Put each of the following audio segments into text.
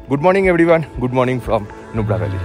Good morning everyone, good morning from Nubra Valley.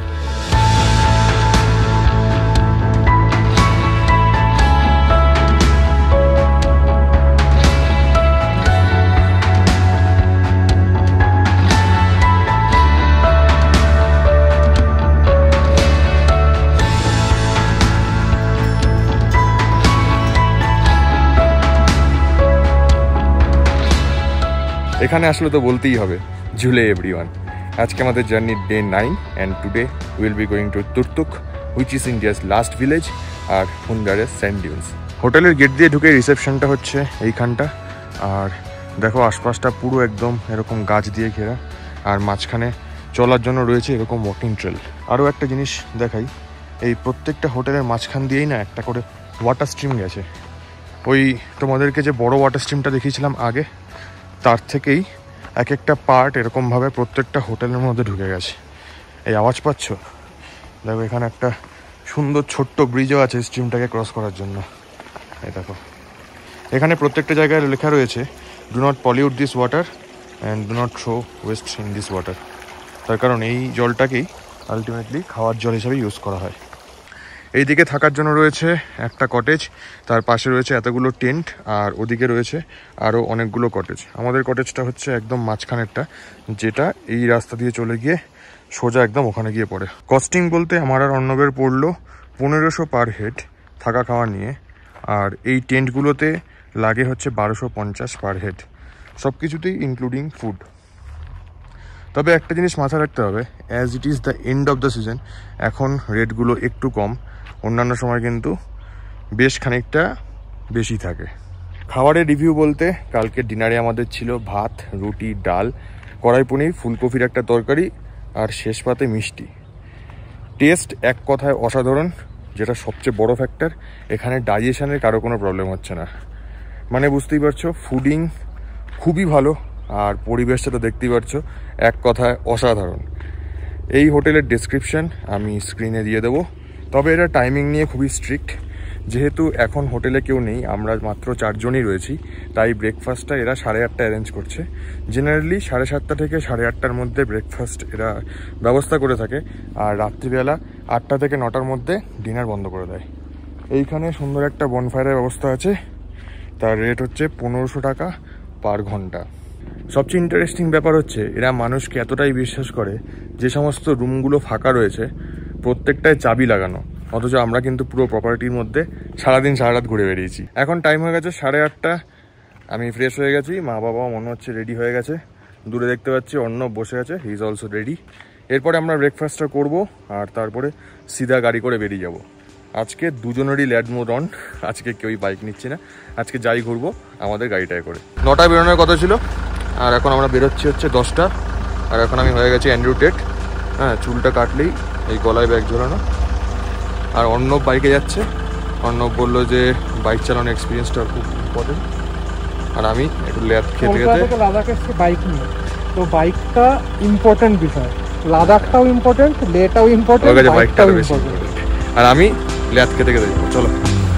এখানে আসলে তো বলতেই হবে ঝুলে এভরিওয়ান। আজকে আমাদের journey day 9 and today will be going to Turtuk which is India's last village আর হুন্ডারের স্যান্ড ডিউনস। হোটেলের গেট দিয়ে ঢুকে রিসেপশনটা হচ্ছে এইখানটা, আর দেখো আশপাশটা পুরো একদম এরকম গাছ দিয়ে ঘেরা, আর মাঝখানে চলার জন্য রয়েছে এরকম ওয়াকিং ট্রেল। আরও একটা জিনিস দেখাই, এই প্রত্যেকটা হোটেলের মাঝখান দিয়েই না একটা করে ওয়াটার স্ট্রিম গেছে। ওই তোমাদেরকে যে বড় ওয়াটার স্ট্রিমটা দেখিয়েছিলাম আগে, তার থেকেই এক একটা পার্ট এরকমভাবে প্রত্যেকটা হোটেলের মধ্যে ঢুকে গেছে। এই আওয়াজ পাচ্ছ? দেখো এখানে একটা সুন্দর ছোট্ট ব্রিজও আছে স্ট্রিমটাকে ক্রস করার জন্য। এই দেখো এখানে প্রত্যেকটা জায়গায় লেখা রয়েছে do not pollute this water and do not throw waste in this water. তার কারণ এই জলটাকেই আলটিমেটলি খাওয়ার জল হিসেবে ইউজ করা হয়। এই দিকে থাকার জন্য রয়েছে একটা কটেজ, তার পাশে রয়েছে এতগুলো টেন্ট, আর ওদিকে রয়েছে আরও অনেকগুলো কটেজ। আমাদের কটেজটা হচ্ছে একদম মাঝখানেরটা, যেটা এই রাস্তা দিয়ে চলে গিয়ে সোজা একদম ওখানে গিয়ে পড়ে। কস্টিং বলতে আমার আর অর্ণবের পড়লো 1500 পার হেড থাকা খাওয়া নিয়ে, আর এই টেন্টগুলোতে লাগে হচ্ছে 1250 পার হেড, সব কিছুতেই ইনক্লুডিং ফুড। তবে একটা জিনিস মাথায় রাখতে হবে, as it is the end of the season, এখন রেটগুলো একটু কম, অন্যান্য সময় কিন্তু বেশ খানিকটা বেশি থাকে। খাবারের রিভিউ বলতে কালকে ডিনারে আমাদের ছিল ভাত, রুটি, ডাল, কড়াই পনির, ফুলকপির একটা তরকারি, আর শেষ পাতে মিষ্টি। টেস্ট এক কথায় অসাধারণ, যেটা সবচেয়ে বড় ফ্যাক্টর, এখানে ডাইজেশনের কারো কোনো প্রবলেম হচ্ছে না। মানে বুঝতেই পারছো, ফুডিং খুবই ভালো, আর পরিবেশটা তো দেখতেই পাচ্ছ এক কথায় অসাধারণ। এই হোটেলের ডেসক্রিপশন আমি স্ক্রিনে দিয়ে দেবো। তবে এটা টাইমিং নিয়ে খুবই স্ট্রিক্ট, যেহেতু এখন হোটেলে কেউ নেই, আমরা মাত্র 4 জনই রয়েছি, তাই ব্রেকফাস্টটা এরা 8:30 অ্যারেঞ্জ করছে। জেনারেলি 7:30 থেকে 8:30-র মধ্যে ব্রেকফাস্ট এরা ব্যবস্থা করে থাকে, আর রাত্রিবেলা 8টা থেকে 9টার মধ্যে ডিনার বন্ধ করে দেয়। এইখানে সুন্দর একটা বনফায়ারের ব্যবস্থা আছে, তার রেট হচ্ছে 1500 টাকা পার ঘন্টা। সবচেয়ে ইন্টারেস্টিং ব্যাপার হচ্ছে এরা মানুষকে এতটাই বিশ্বাস করে, যে সমস্ত রুমগুলো ফাঁকা রয়েছে প্রত্যেকটায় চাবি লাগানো, অথচ আমরা কিন্তু পুরো প্রপার্টির মধ্যে সারাদিন সারা রাত ঘুরে বেরিয়েছি। এখন টাইম হয়ে গেছে 8:30, আমি ফ্রেশ হয়ে গেছি, মা বাবাও মনে হচ্ছে রেডি হয়ে গেছে। দূরে দেখতে পাচ্ছি অর্ণব বসে আছে, হি ইজ অলসো রেডি। এরপরে আমরা ব্রেকফাস্টটা করব, আর তারপরে সিধা গাড়ি করে বেরিয়ে যাব। আজকে দুজনেরই ল্যাড মোড অন, আজকে কেউই বাইক নিচ্ছি না, আজকে যাই ঘুরবো আমাদের গাড়িটায় করে। 9টায় বেরোনোর কথা ছিল, আর এখন আমরা বেরোচ্ছি হচ্ছে 10টা। আর এখন আমি হয়ে গেছি অ্যান্ড্রু টেট। হ্যাঁ, চুলটা কাটলেই এই গলায় ব্যাগ ঝোলানো। আর অর্ণব বাইকে যাচ্ছে, অর্ণব বললো যে বাইক চালানোর এক্সপিরিয়েন্সটা খুব ইম্পর্টেন্ট, আর আমি একটু ল্যাদ খেতে খেতে লাদাখ এসেছি বাইক নিয়ে। তো বাইকটা ইম্পর্টেন্ট বিষয়, লাদাখটাও ইম্পর্টেন্ট, লেটাও ইম্পর্টেন্ট, বাইকটাও ইম্পর্টেন্ট। আর আমি ল্যাদ খেতে খেতে যাবো। চলো।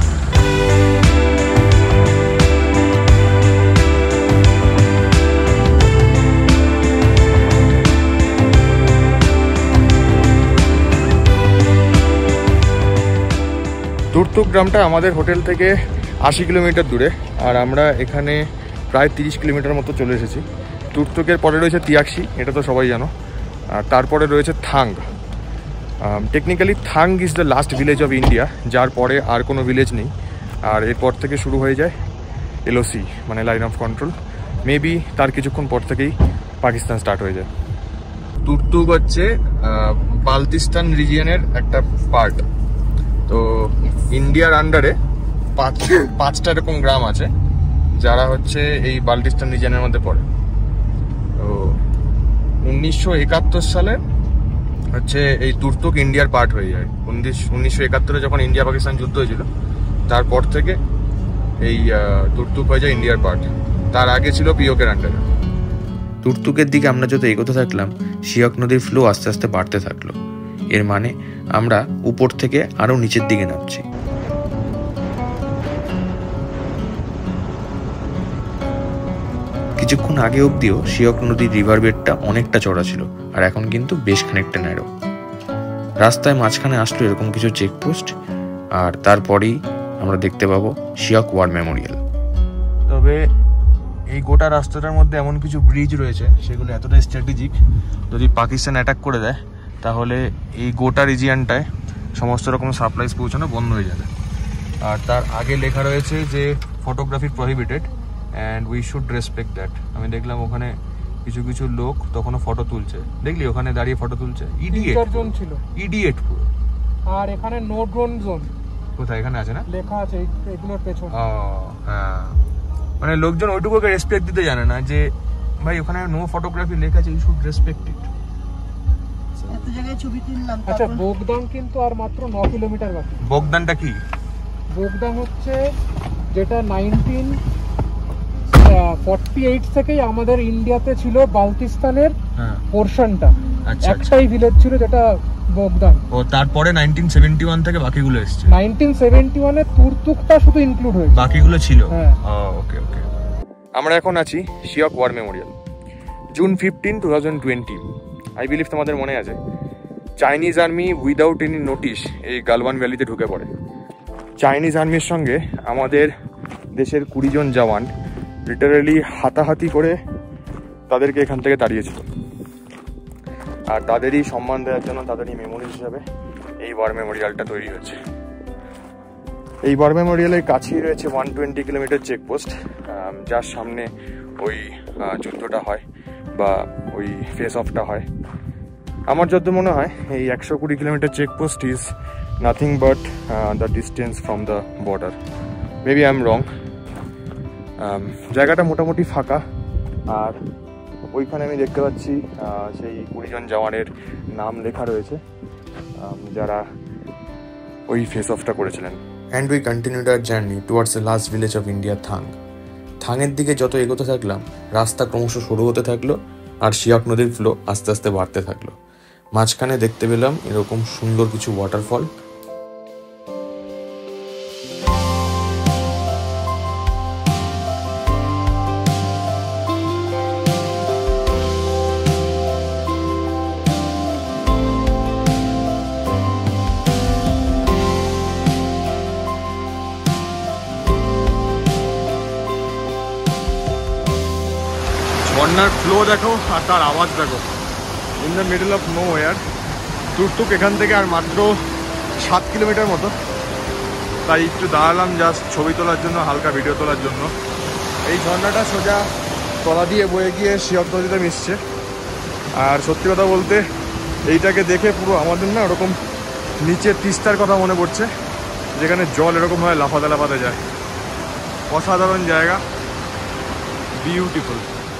তুর্তুক গ্রামটা আমাদের হোটেল থেকে 80 কিলোমিটার দূরে, আর আমরা এখানে প্রায় 30 কিলোমিটার মতো চলে এসেছি। তুর্তুকের পরে রয়েছে তিয়াক্সি, এটা তো সবাই জানো, আর তারপরে রয়েছে Thang. Technically Thang is the last village of India, যার পরে আর কোনো ভিলেজ নেই। আর এরপর থেকে শুরু হয়ে যায় LOC, মানে লাইন অফ কন্ট্রোল। মেবি তার কিছুক্ষণ পর থেকেই পাকিস্তান স্টার্ট হয়ে যায়। তুর্তুক হচ্ছে বালতিস্তান রিজিয়নের একটা পার্ট। তো ইন্ডিয়ার আন্ডারে 5টা এরকম গ্রাম আছে, যারা হচ্ছে এই বাল্টিস্তান রিজিয়নের মধ্যে পড়ে। তো 1971 সালে হচ্ছে এই তুর্তুক ইন্ডিয়ার পার্ট হয়ে যায়। 1971-এ যখন ইন্ডিয়া পাকিস্তান যুদ্ধ হয়েছিল, তারপর থেকে এই তুর্তুক হয়ে যায় ইন্ডিয়ার পার্ট। তার আগে ছিল পিওকের আন্ডারে। তুর্তুকের দিকে আমরা যত এগোতে থাকলাম, শিয়ক নদীর ফ্লো আস্তে আস্তে বাড়তে থাকলো। এর মানে আমরা উপর থেকে আরো নিচের দিকে নামছি। কিছু কিছুক্ষণ আগে অবধিও শিয়ক নদীর রিভার বেডটা অনেকটা চড়া ছিল, আর এখন কিন্তু বেশ খানিকটা ন্যারো। রাস্তায় মাঝখানে আসলো এরকম কিছু চেকপোস্ট, আর তারপরেই আমরা দেখতে পাবো শিয়ক ওয়ার মেমোরিয়াল। তবে এই গোটা রাস্তাটার মধ্যে এমন কিছু ব্রিজ রয়েছে সেগুলো এতটাই স্ট্র্যাটেজিক, যদি পাকিস্তান অ্যাটাক করে দেয় তাহলে এই গোটা রিজিয়নটায় সমস্ত রকম সাপ্লাইজ পৌঁছানো বন্ধ হয়ে যাবে। আর তার আগে লেখা রয়েছে যে photography prohibited and we should respect that. আমি দেখলাম ওখানে কিছু কিছু লোক তখনও ফটো তুলছে, দেখলি ওখানে দাঁড়িয়ে ফটো তুলছে। ইডিয়েট জোন ছিল, ইডিয়েট পুরো। আর এখানে নো ড্রোন জোন কোথায় এখানে আছে না, লেখা আছে এগুলোর পেছনে। হ্যাঁ, মানে লোকজন ওইটুকুকে রেসপেক্ট দিতে জানে না যে ভাই ওখানে নো ফটোগ্রাফি লেখা আছে, ইউ শুড রেসপেক্ট ইট। এত জায়গায় ছবি তুললাম। আচ্ছা, বোগদান কিন্তু আর মাত্র 9 কিলোমিটার বাকি। বোগদানটা কি? বোগদান হচ্ছে যেটা 1948 থেকেই আমাদের ইন্ডিয়াতে ছিল বালতিস্তানের পোরশনটা। একটাই ভিলেজ ছিল যেটা বোগদান। ও তারপরে 1971 থেকে বাকিগুলো এসেছে। 1971 এ তুর্তুকটা শুধু ইনক্লুড হয়েছে, বাকিগুলো ছিল। ওকে ওকে। আমরা এখন আছি Shyok war memorial. June 15, 2020। I believe তোমাদের মনে আছে, Chinese army without any notice এই গালওয়ান ভ্যালিতে ঢুকে পড়ে। চাইনিজ আর্মির সঙ্গে আমাদের দেশের 20 জন জওয়ান লিটারালি হাতাহাতি করে তাদেরকে এখান থেকে তাড়িয়েছিল। আর তাদেরই সম্মান দেওয়ার জন্য, তাদেরই মেমোরি হিসাবে এই ওয়ার মেমোরিয়ালটা তৈরি হয়েছে। এই ওয়ার মেমোরিয়ালের কাছেই রয়েছে 120 কিলোমিটার চেকপোস্ট, যার সামনে ওই যুদ্ধটা হয় বা ওই ফেস অফটা হয়। আমার যত মনে হয় এই 120 kilometre checkpost is nothing but the distance from the border. Maybe I am wrong. জায়গাটা মোটামুটি ফাঁকা, আর ওইখানে আমি দেখতে পাচ্ছি সেই 20 জন জওয়ানের নাম লেখা রয়েছে যারা ওই ফেস অফটা করেছিলেন। And we continued our journey towards the last village of India, Thang. থাংয়ের দিকে যত এগোতে থাকলাম রাস্তা ক্রমশ সরু হতে থাকলো, আর শিয়ক নদীর ফ্লো আস্তে আস্তে বাড়তে থাকলো। মাঝখানে দেখতে পেলাম এরকম সুন্দর কিছু ওয়াটারফল। ঝর্নার ফ্লো দেখো আর তার আওয়াজ দেখো। In the middle of no war. Turtuk এখান থেকে আর মাত্র 7 কিলোমিটার মতো, তাই একটু দাঁড়ালাম জাস্ট ছবি তোলার জন্য, হালকা ভিডিও তোলার জন্য। এই ঝর্নাটা সোজা তলা দিয়ে বয়ে গিয়ে শিয়ক নদীতে মিশছে। আর সত্যি কথা বলতে এইটাকে দেখে পুরো আমাদের না ওরকম নিচের তিস্তার কথা মনে পড়ছে, যেখানে জল এরকমভাবে লাফাতে লাফাতে যায়। অসাধারণ জায়গা, বিউটিফুল।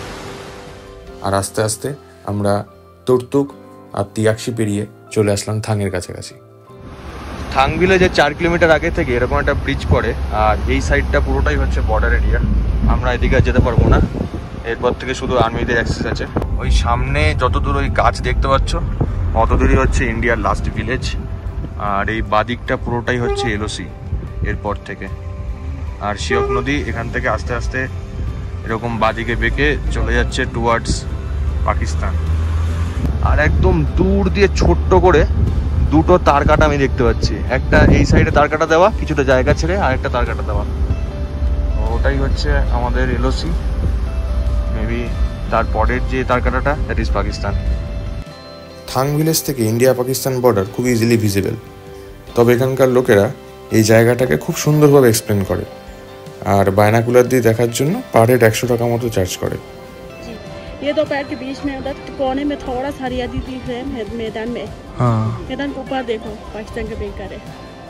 আর আস্তে আস্তে আমরা তুর্তুক আর তিয়াকসি পেরিয়ে চলে আসলাম থাংয়ের কাছাকাছি। থাং ভিলেজের 4 কিলোমিটার আগে থেকে এরকম একটা ব্রিজ পড়ে, আর এই সাইডটা পুরোটাই হচ্ছে বর্ডার এরিয়া। আমরা এদিকে যেতে পারবো না, এরপর থেকে শুধু আর্মিদের অ্যাক্সেস আছে। ওই সামনে যতদূর ওই গাছ দেখতে পাচ্ছ অত দূরই হচ্ছে ইন্ডিয়ার লাস্ট ভিলেজ, আর এই বাদিকটা পুরোটাই হচ্ছে এলওসি এরপর থেকে। আর শিয়ক নদী এখান থেকে আস্তে আস্তে এরকম বাদিকে বেঁকে চলে যাচ্ছে টুয়ার্ডস পাকিস্তান। আর একদম দূর দিয়ে ছোট্ট করে দুটো তার কাটা আমি দেখতে পাচ্ছি, একটা এই সাইডে তার কাটা দেওয়া কিছুটা জায়গা ছেড়ে, আর একটা তার কাটা দেওয়া। ওটাই হচ্ছে আমাদের এলওসি। মেবি তারপরের যে তার কাটাটা that is Pakistan. Thang village থেকে ইন্ডিয়া পাকিস্তান বর্ডার খুব ইজিলি ভিজিবল। তবে এখানকার লোকেরা এই জায়গাটাকে খুব সুন্দরভাবে এক্সপ্লেন করে, আর বায়নাকুলার দিয়ে দেখার জন্য পার হেড 100 টাকা মতো চার্জ করে। ये दोपहर के बीच में उधर कोने में थोड़ा सा हरियाली दिख रहे हैं मैदान में। मैदान के ऊपर देखो पाकिस्तान का बैंकर है।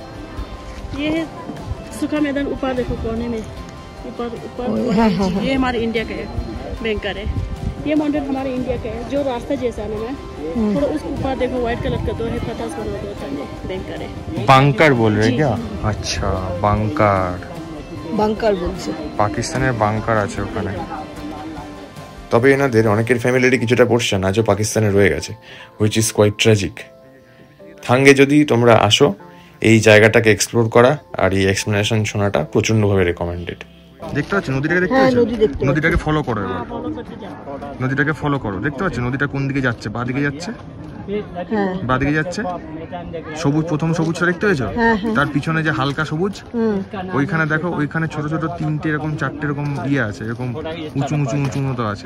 ये है सूखा मैदान, ऊपर देखो कोने में, ऊपर ऊपर ये हमारे इंडिया का बैंकर है। ये माउंटेन हमारे इंडिया का है, जो रास्ता जैसा ना है थोड़ा उसके ऊपर देखो व्हाइट कलर का तो है, पता बना दो बैंकर है। বাংকার बोल रहे हैं क्या? अच्छा, বাংকার। বাংকার বলছে, পাকিস্তানের বাংকার আছে ওখানে। তবে এনাদের অনেকের ফ্যামিলিরই কিছুটা পোর্শন আজও পাকিস্তানে রয়ে গেছে, হুইচ ইজ কোয়াইট ট্র্যাজিক। থাঙ্গে যদি তোমরা আসো এই জায়গাটাকে এক্সপ্লোর করা আর এই এক্সপ্লেনেশন শোনাটা প্রচণ্ডভাবে রেকমেন্ডেড। দেখতে পাচ্ছ নদীটাকে? দেখতে পাচ্ছ? নদীটাকে ফলো করো এবার, নদীটাকে ফলো করো। দেখতে পাচ্ছ নদীটা কোন দিকে যাচ্ছে? বাঁ দিকে যাচ্ছে, বাঁ দিকে যাচ্ছে। সবুজ, প্রথম সবুজটা দেখতে পেয়েছো? তার পিছনে যে হালকা সবুজ, ওইখানে দেখো, ওইখানে ছোট ছোট তিনটে এরকম চারটে এরকম ইয়ে আছে, এরকম উঁচু উঁচু উঁচু মতো আছে।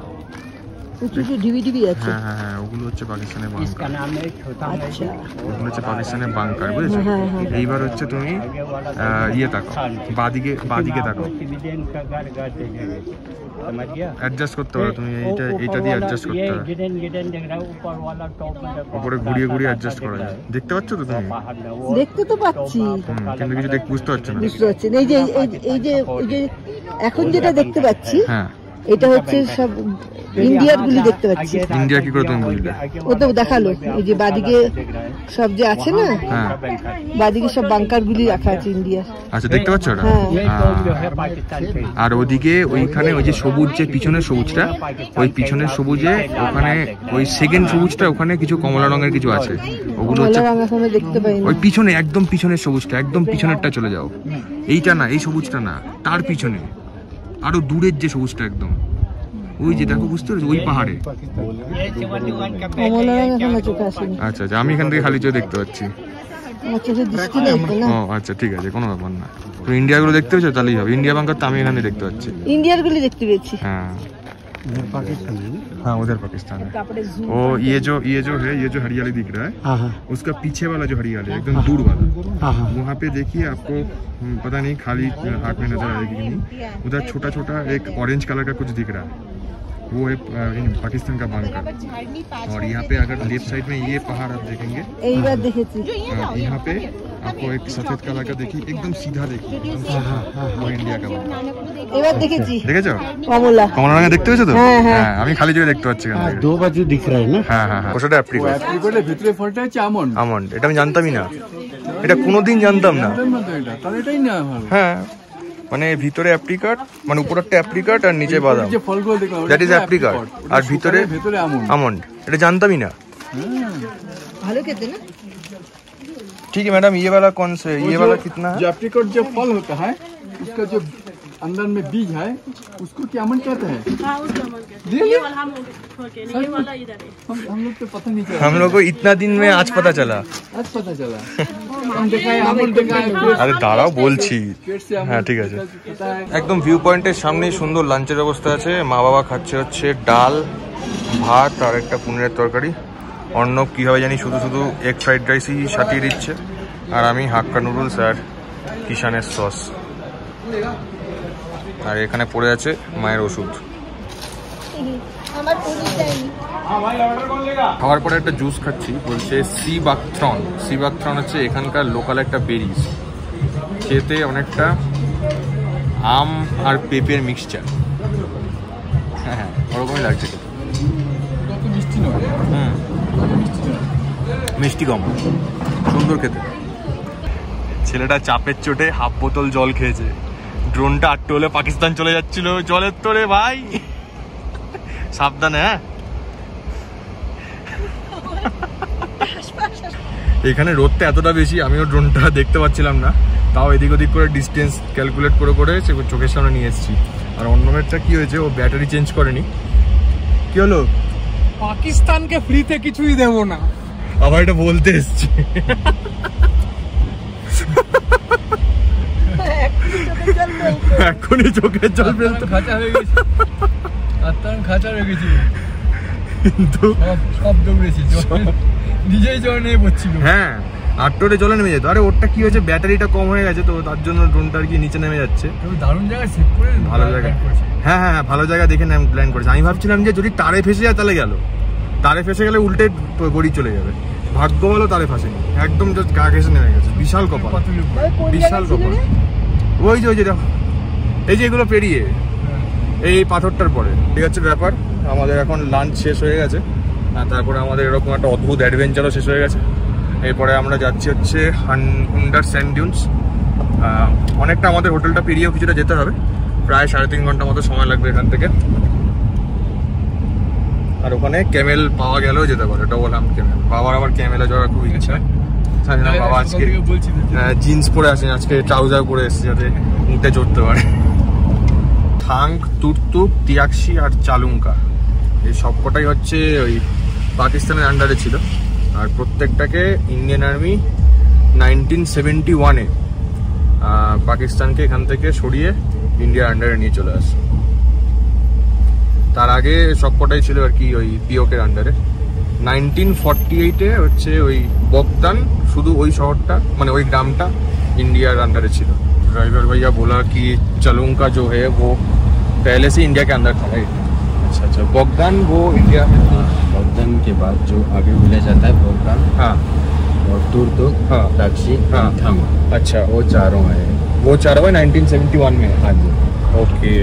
হ্যাঁ, ওগুলো হচ্ছে পাকিস্তানের বাংকার, ওগুলো হচ্ছে পাকিস্তানের বাংকার, বুঝেছো? এইবার হচ্ছে তুমি ইয়ে তাকাও, বাদিকে তাকাও, অ্যাডজাস্ট করতে পারো তুমি, এইটা দিয়ে অ্যাডজাস্ট করতে পারো, উপরে ঘুরিয়ে ঘুরিয়ে অ্যাডজাস্ট করা যায়। দেখতে পাচ্ছ তো তুমি? দেখতে তো পাচ্ছি, কিন্তু কিছু বুঝতে পারছো না। এই যে এখন যেটা দেখতে পাচ্ছি, হ্যাঁ এটা হচ্ছে সব ইন্ডিয়ার গুলি দেখতে পাচ্ছি। ইন্ডিয়া কি করে তুমি বুঝলে? ও তো দেখালো, এই যে বাদিকে সব যে আছে না, বাদিকে সব বাংকার গুলি রাখা আছে ইন্ডিয়ার। আচ্ছা, দেখতে পাচ্ছ ওটা? আর ওদিকে ওইখানে ওই যে সবুজ, যে পিছনের সবুজটা, ওই পিছনের সবুজে ওখানে ওই সেকেন্ড সবুজটা, ওখানে কিছু কমলা রঙের কিছু আছে, ওগুলো হচ্ছে দেখতে পাই ওই পিছনে, একদম পিছনের সবুজটা, একদম পিছনেরটা চলে যাও। এইটা না, এই সবুজটা না, তার পিছনে আরো দূরের যে সবুজটা একদম, ওই যে দেখো, বুঝতে পারছো? ওই পাহাড়ে। আচ্ছা আচ্ছা, আমি এখান থেকে খালি চোখে দেখতে পাচ্ছি। ও আচ্ছা, ঠিক আছে, কোনো ব্যাপার না। তুমি ইন্ডিয়া গুলো দেখতে পেয়েছো? তাহলেই হবে। ইন্ডিয়া বাংকার তো আমি এখানে দেখতে পাচ্ছি, ইন্ডিয়ার গুলি দেখতে পেয়েছি। हाँ हाँ, उधर पाकिस्तान है। वो ये जो हरियाली दिख रहा है, उसका पीछे वाला जो हरियाली है, एकदम दूर वाला, वहाँ पे देखिए, आपको पता नहीं खाली आँख में नजर आएगी कि नहीं, उधर छोटा छोटा एक ऑरेंज कलर का कुछ दिख रहा है, वो है पाकिस्तान का बांका। और यहाँ पे अगर लेफ्ट साइड में ये पहाड़ आप देखेंगे, यहाँ पे आपको एक सफेद कलर का देखिए, एकदम सीधा देखिए, वो इंडिया का बांका। দেখেছো? কমলা রঙে দেখতে পেয়েছো তো? হ্যাঁ, আমি খালি চোখে দেখতে পাচ্ছি। দো বাজু দিখ রা হ্যায় না? হ্যাঁ হ্যাঁ, ওটা অ্যাপ্রিকট। অ্যাপ্রিকটের ভিতরে ফলটা হচ্ছে আমন্ড। আমন্ড, এটা আমি জানতামই না, এটা কোনোদিন জানতাম না। তাহলে এটাই না ভালো। হ্যাঁ, মানে ভিতরে অ্যাপ্রিকট, মানে উপরটা অ্যাপ্রিকট আর নিচে বাদাম, যে ফলগুলো দেখলাম দ্যাট ইজ অ্যাপ্রিকট, আর ভিতরে আমন্ড। এটা জানতামই না। ভালো খেতে না? ठीक है मैडम, ये वाला कौन से, ये वाला कितना है? जो एप्रिकॉट जो फल होता है, उसका जो अंदर में बीज है, उसको क्या आमंड कहते हैं? ये वाला हम ये वाला इधर है। हम लोग तो पता नहीं चला, हम लोग को इतना दिन में आज पता चला। आज पता चला। हम देखा है आमंड, देखा है। আরে দাঁড়াও বলছি। पेट से হ্যাঁ ঠিক আছে। पता है। একদম ভিউ পয়েন্টের সামনেই সুন্দর লাঞ্চের ব্যবস্থা আছে। মা বাবা খাচ্ছে হচ্ছে ডাল, ভাত আর একটা পনিরের তরকারি। অর্ণব কীভাবে জানি শুধু শুধু এগ ফ্রাইড রাইসই সাটিয়ে দিচ্ছে, আর আমি হাক্কা নুডলস আর কিষানের সস। আর এখানে পড়ে আছে মায়ের ওষুধ। খাওয়ার পরে একটা জুস খাচ্ছি, বলছে সি বাকথ্রন হচ্ছে এখানকার লোকাল একটা বেরিজ, খেতে অনেকটা আম আর পেঁপের মিক্সচার। হ্যাঁ, ওরকমই লাগছে। মিষ্টি কম, সুন্দর খেতে। ছেলেটা চাপের চোটে হাফ বোতল জল খেয়েছে। ড্রোনটা আটটু হলে পাকিস্তান চলে যাচ্ছিল জলের তোরে ভাই, সাবধানে। হ্যাঁ, এখানে রোদটা এতটা বেশি, আমিও ড্রোনটা দেখতে পাচ্ছিলাম না, তাও এদিক ওদিক করে ডিস্টেন্স ক্যালকুলেট করে করে চোখের সামনে নিয়ে এসেছি। আর অন্যমেরটা কি হয়েছে, ও ব্যাটারি চেঞ্জ করেনি। কি হলো? পাকিস্তানকে ফ্রিতে কিছুই দেবো না, আবার এটা বলতে এসছি। এখনই চোখের জল ফেলতে খাঁচা হয়ে গেছে, আত্মান খাঁচা হয়ে গেছে, কিন্তু সব দৌড়েছি, নিজেই জল নিয়ে পড়ছিল। হ্যাঁ, আটটোরে জলে নেমে যেত। আরে ওরটা কি হয়েছে, ব্যাটারিটা কম হয়ে গেছে, তো তার জন্য ড্রোনটা আর কি নিচে নেমে যাচ্ছে। দারুণ জায়গায় সেট করে, ভালো জায়গা। হ্যাঁ হ্যাঁ, ভালো জায়গা দেখে প্ল্যান করেছে। আমি ভাবছিলাম যে যদি তারে ফেসে যায় তাহলে গেল, তারে ফেসে গেলে উল্টে গড়ি চলে যাবে। ভাগ্য ভালো তারে ফাঁসেনি, একদম জাস্ট গা ঘেসে নেমে গেছে। বিশাল কপাল, বিশাল কপাল। ওই যে দেখো, এই যে এগুলো পেরিয়ে এই পাথরটার পরে। ঠিক আছে, ব্যাপার আমাদের এখন লাঞ্চ শেষ হয়ে গেছে, আর তারপরে আমাদের এরকম একটা অদ্ভুত অ্যাডভেঞ্চারও শেষ হয়ে গেছে। এরপরে আমরা যাচ্ছি হচ্ছে হুন্ডার স্যান্ড ডিউনস। অনেকটা আমাদের হোটেলটা পেরিয়েও কিছুটা যেতে হবে, প্রায় 3.5 ঘন্টা মতো সময় লাগবে এখান থেকে। আর ওখানে ক্যামেল পাওয়া গেলেও যেতে পারে, এটা বললাম ক্যামেল। বাবার আবার ক্যামেলে যাওয়ার খুব ইচ্ছা। বাবা আজকে জিন্স পরে আসেন, আজকে ট্রাউজার পরে এসেছে যাতে উঠে চড়তে পারে। থাং, তুর্তুক, তিয়াকসি আর চালুঙ্কা এই সবকটাই হচ্ছে ওই পাকিস্তানের আন্ডারে ছিল। আর প্রত্যেকটাকে ইন্ডিয়ান আর্মি 1971-এ পাকিস্তানকে এখান থেকে সরিয়ে ইন্ডিয়ার আন্ডারে নিয়ে চলে আসে। তার আগে সবকটাই ছিল আর কি ওই পিওকের আন্ডারে। 1948-এ হচ্ছে ওই বগদান, শুধু ওই শহরটা মানে ওই গ্রামটা इंडिया अंडर ছিল। ड्राइवर भैया बोला कि चालुंका जो है वो पहले से इंडिया के अंदर था। अच्छा अच्छा, बगदान वो इंडिया में था। बगदान के बाद जो आगे विलेज आता है बगदान, हाँ, और तुर्तुक, हाँ, टाक्सी, हाँ, थांग, अच्छा वो चारों है। वो चारों है 1971 में। हाँ जी, ओके।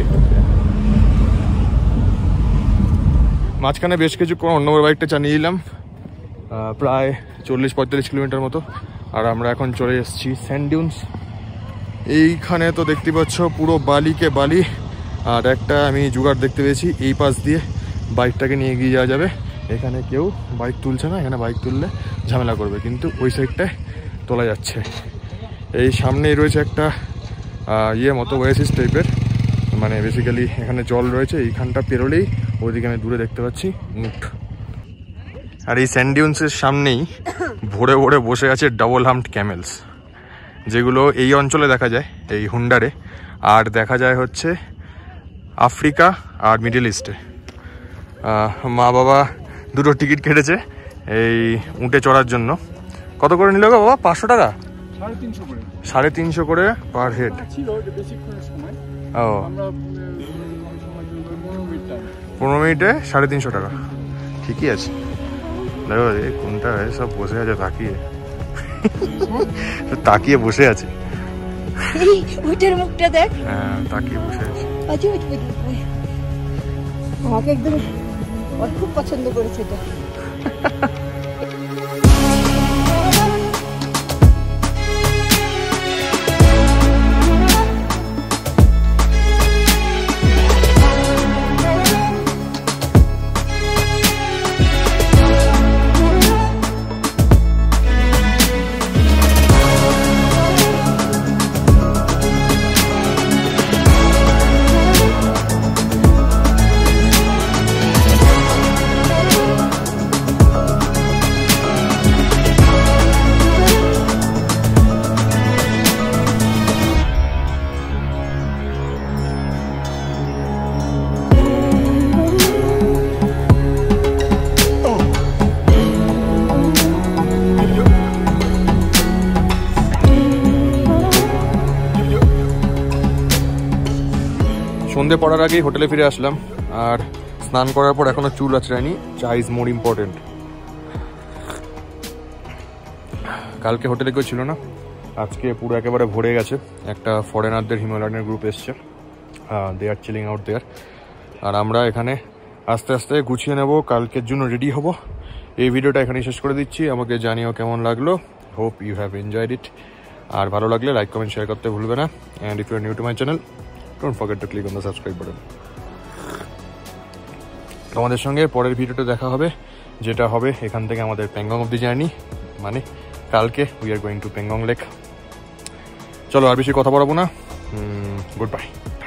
মাঝখানে বেশ কিছুক্ষণ অন্য বাইকটা চালিয়ে নিলাম, প্রায় 40-45 কিলোমিটার মতো। আর আমরা এখন চলে এসেছি স্যান্ড ডিউনস। এইখানে তো দেখতে পাচ্ছ পুরো বালিকে বালি। আর একটা আমি জুগাড় দেখতে পেয়েছি, এই পাশ দিয়ে বাইকটাকে নিয়ে গিয়ে যাওয়া যাবে। এখানে কেউ বাইক তুলছে না, এখানে বাইক তুললে ঝামেলা করবে, কিন্তু ওই সাইডটায় তোলা যাচ্ছে। এই সামনেই রয়েছে একটা মতো ওয়েসিস টাইপের, মানে বেসিক্যালি এখানে জল রয়েছে। এইখানটা পেরোলেই ওইদিকে আমি দূরে দেখতে পাচ্ছি উট। আর এই স্যান্ড ডিউনসের সামনেই ভরে ভরে বসে আছে ডাবল হাম্পড ক্যামেলস, যেগুলো এই অঞ্চলে দেখা যায়, এই হুন্ডারে। আর দেখা যায় হচ্ছে আফ্রিকা আর মিডল ইস্টে। মা বাবা দুটো টিকিট কেটেছে এই উটে চড়ার জন্য। কত করে নিল গো বাবা? 500 টাকা? 350 করে পার হেড। ও, 15 মিনিটে 350 টাকা, ঠিকই আছে। দেখো কোনটা সব বসে আছে তাকিয়ে তাকিয়ে বসে আছে। উটের মুখটা দেখ। হ্যাঁ, তাকিয়ে বসে আছে। আমাকে একদম খুব পছন্দ করেছে এটা। সন্ধে পড়ার আগেই হোটেলে ফিরে আসলাম, আর স্নান করার পর এখনো চুল আঁচড়ায়নি। চা ইজ মোর ইম্পর্টেন্ট। কালকে হোটেলে কেউ ছিল না, আজকে পুরো একেবারে ভরে গেছে। একটা ফরেনারদের হিমালয়ানের গ্রুপ এসছে, দে আর চিলিং আউট দেয়ার। আর আমরা এখানে আস্তে আস্তে গুছিয়ে নেব, কালকের জন্য রেডি হব। এই ভিডিওটা এখানেই শেষ করে দিচ্ছি। আমাকে জানিও কেমন লাগলো। Hope you have enjoyed it. আর ভালো লাগলে লাইক কমেন্ট শেয়ার করতে ভুলবে না। And if you are new to my channel, don't forget to click on the subscribe button. তোমাদের সঙ্গে পরের ভিডিওতে দেখা হবে, যেটা হবে এখান থেকে আমাদের প্যাংগং অফ দি জার্নি, মানে কালকে we are going to Pangong lake. চলো আর বেশি কথা বলবো না, গুড বাই।